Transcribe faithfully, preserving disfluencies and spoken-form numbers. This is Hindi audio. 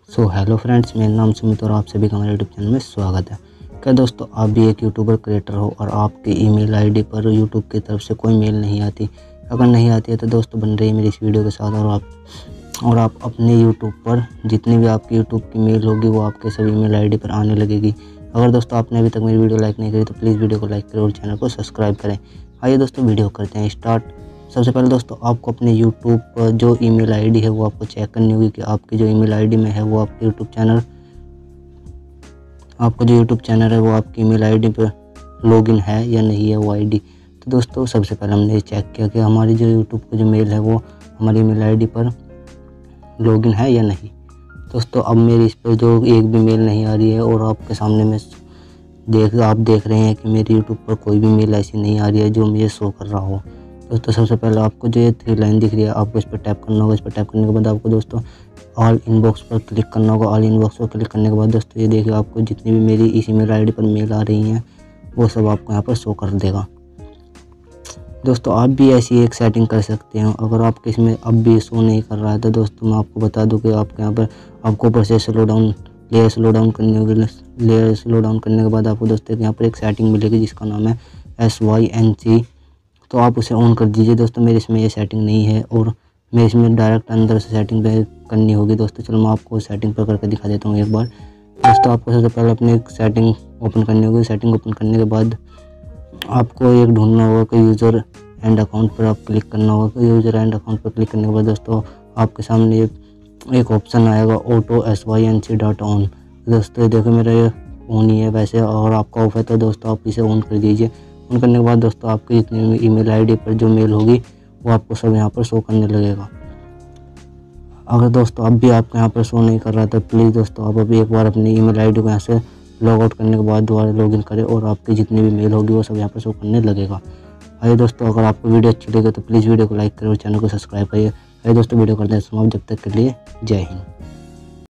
सो हेलो फ्रेंड्स, मेरा नाम सुमित और आप सभी का हमारे यूट्यूब चैनल में स्वागत है। क्या दोस्तों, आप भी एक यूट्यूबर क्रिएटर हो और आपके ईमेल आईडी पर यूट्यूब की तरफ से कोई मेल नहीं आती? अगर नहीं आती है तो दोस्तों बन रही है मेरी इस वीडियो के साथ और आप और आप अपने यूट्यूब पर जितनी भी आपकी यूट्यूब की मेल होगी वो आपके सभी ईमेल आईडी पर आने लगेगी। अगर दोस्तों आपने अभी तक मेरी वीडियो लाइक नहीं करी तो प्लीज़ वीडियो को लाइक करें और चैनल को सब्सक्राइब करें। आइए दोस्तों वीडियो करते हैं स्टार्ट। सबसे पहले दोस्तों आपको अपने यूट्यूब पर जो ईमेल आईडी है वो आपको चेक करनी होगी कि आपकी जो ईमेल आईडी में है वो आपके यूट्यूब चैनल आपका जो यूट्यूब चैनल है वो आपकी ईमेल आईडी पर लॉगिन है या नहीं है वो आईडी। तो दोस्तों सबसे पहले हमने चेक किया कि हमारी जो यूट्यूब का जो मेल है वो हमारी ईमेल आईडी पर लॉगिन है या नहीं। दोस्तों अब मेरी इस पर जो एक भी मेल नहीं आ रही है और आपके सामने में देख आप देख रहे हैं कि मेरी यूट्यूब पर कोई भी मेल ऐसी नहीं आ रही है जो मुझे शो कर रहा हो। दोस्तों सबसे पहले आपको जो ये थ्री लाइन दिख रही है आपको इस पर टैप करना होगा। इस पर टैप करने के बाद आपको दोस्तों ऑल इनबॉक्स पर क्लिक करना होगा। ऑल इनबॉक्स पर क्लिक करने के बाद दोस्तों ये देखिए आपको जितनी भी मेरी इस ईमेल आईडी पर मेल आ रही हैं वो सब आपको यहाँ पर शो कर देगा। दोस्तों आप भी ऐसी एक सेटिंग कर सकते हैं। अगर आपके इसमें अब भी शो नहीं कर रहा है तो दोस्तों मैं आपको बता दूं कि आपके यहाँ पर आपको ऊपर से slow down layer slow down करने होगी। लेयर स्लो डाउन करने के बाद आपको दोस्तों यहाँ पर एक सेटिंग मिलेगी जिसका नाम है एस वाई एन सी। तो आप उसे ऑन कर दीजिए। दोस्तों मेरे इसमें ये सेटिंग नहीं है और मैं इसमें डायरेक्ट अंदर से सेटिंग पे करनी होगी। दोस्तों चलो मैं आपको सेटिंग पर करके दिखा देता हूँ एक बार। दोस्तों आपको सबसे पहले अपनी सेटिंग ओपन करनी होगी। सेटिंग ओपन करने के बाद आपको एक ढूंढना होगा कि यूज़र एंड अकाउंट पर आप क्लिक करना होगा। यूज़र एंड अकाउंट पर क्लिक करने के बाद दोस्तों आपके सामने एक ऑप्शन आएगा auto S Y N C data on. दोस्तों देखो मेरा ये ऑन ही है वैसे, और आपका ऑफ है तो दोस्तों आप इसे ऑन कर दीजिए। ऑन करने के बाद दोस्तों आपकी जितनी ईमेल आईडी पर जो मेल होगी वो आपको सब यहाँ पर शो करने लगेगा। अगर दोस्तों अब भी आपको यहाँ पर शो नहीं कर रहा तो प्लीज़ दोस्तों आप अभी एक बार अपनी ईमेल आईडी को यहाँ से लॉग आउट करने के बाद दोबारा लॉगिन करें और आपकी जितनी भी मेल होगी वो सब यहाँ पर शो करने लगेगा। आइए दोस्तों अगर आपको वीडियो अच्छी लगे तो प्लीज़ वीडियो को लाइक करें और चैनल को सब्सक्राइब करिए। आइए दोस्तों वीडियो करते हैं समाप्त, जब तक के लिए जय हिंद।